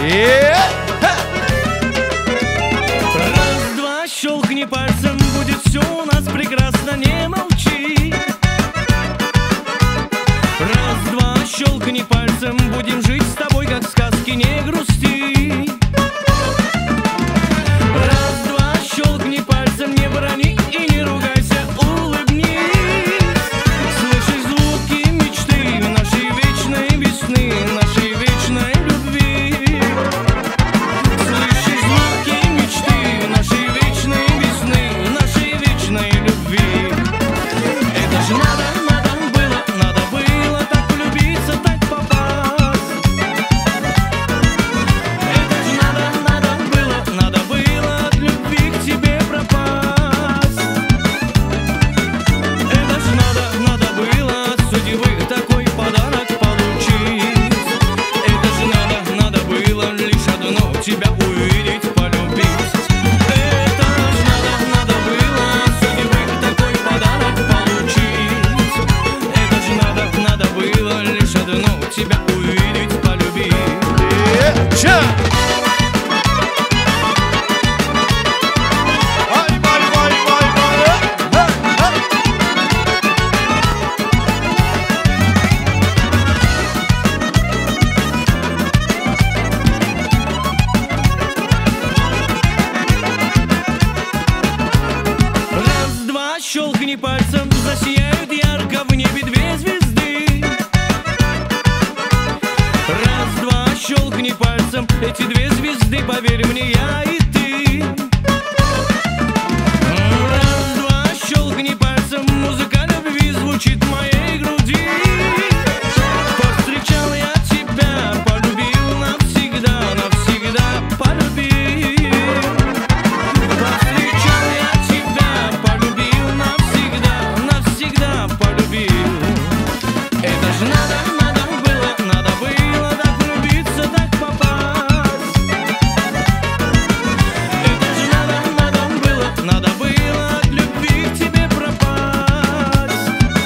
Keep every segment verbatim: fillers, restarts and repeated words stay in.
Раз-два, щелкни пальцем, будет все у нас прекрасно, не молчи. Раз-два, щелкни пальцем, будем жить с тобой, как в сказке, не грусти. Раз-два, щелкни пальцем, не брони и не ругайся, улыбнись. Слышишь звуки мечты нашей вечной весны, нашей вечной любви. Слышишь звуки мечты нашей вечной весны, нашей вечной любви. Это же надо, надо было, надо было так влюбиться, так попасть. Это же надо, надо было, надо было от любви к тебе пропасть. Это же надо, надо было от судьбы такой подарок получить. Это же надо, надо было лишь одно тебя увидеть, полюбить. Это же надо, надо было от судьбы такой подарок получить. Это же надо, надо было лишь одно тебя увидеть, полюбить. Раз-два, щелкни пальцем, засияют ярко в небе две звезды. Раз-два, щелкни пальцем, эти две звезды, поверь мне, я и ты. Раз-два, щелкни пальцем, музыка любви звучит в моей груди. Повстречал я тебя, полюбил навсегда, навсегда полюбил. Повстречал я тебя, полюбил навсегда, навсегда полюбил. Это же надо, надо было, надо было так влюбиться, так попасть. Это же надо, надо было, надо было от любви к тебе пропасть.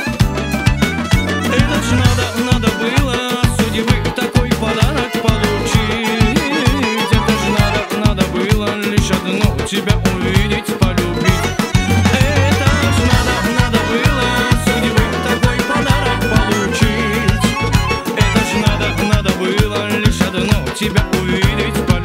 Это же надо, надо было от судьбы такой подарок получить. Это же надо, надо было лишь одно тебя увидеть, полюбить. Это же надо, надо было от судьбы такой подарок получить. Это же надо, надо было лишь одно тебя увидеть, полюбить.